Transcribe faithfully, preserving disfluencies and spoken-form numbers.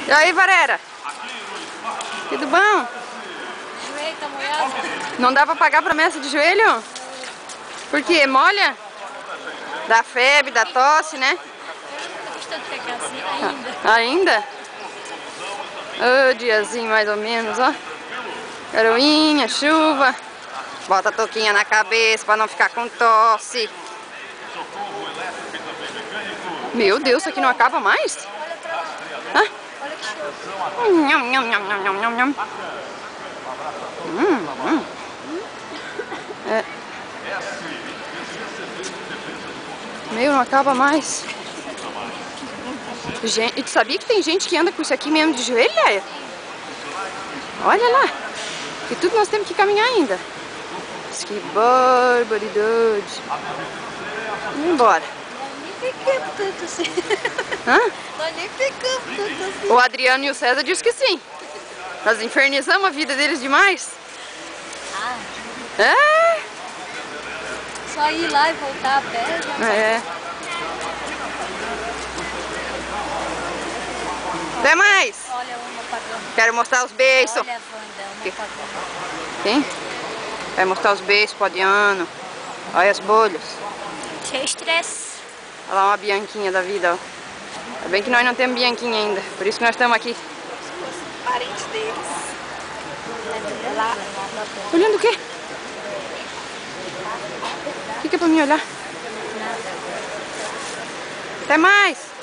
E aí, Varera? Tudo bom? O joelho tá molhado? Não dá pra pagar promessa de joelho? Por quê? Molha? Dá febre, dá tosse, né? Estou de ficar assim ainda. Ainda? Ô, diazinho mais ou menos, ó. Garoinha, chuva. Bota a touquinha na cabeça pra não ficar com tosse. Meu Deus, isso aqui não acaba mais? Olha pra lá. Hã? Olha que show. Hum, nham, nham, nham, nham, nham, nham, nham. Hum, hum. É. Meu, não acaba mais. Gente, tu sabia que tem gente que anda com isso aqui mesmo de joelho, Leia? Olha lá. E tudo nós temos que caminhar ainda. Que barbaridade. Vamos embora. Nós nem ficamos tanto assim. Hã? Nós nem ficamos tanto assim. O Adriano e o César dizem que sim. Nós infernizamos a vida deles demais. Ah, É? só ir lá e voltar a pé. Já. É. Até mais. Olha uma pagando. Quero mostrar os beijos. Olha, Wanda, uma pagando. Quem? Vai mostrar os beijos pro Adriano. Olha as bolhas. Cheio de estresse. Olha lá uma bianquinha da vida, ó. Ainda bem que nós não temos bianquinha ainda. Por isso que nós estamos aqui. Parentes deles. Lá. Olhando o quê? O que que é pra mim olhar? Até mais!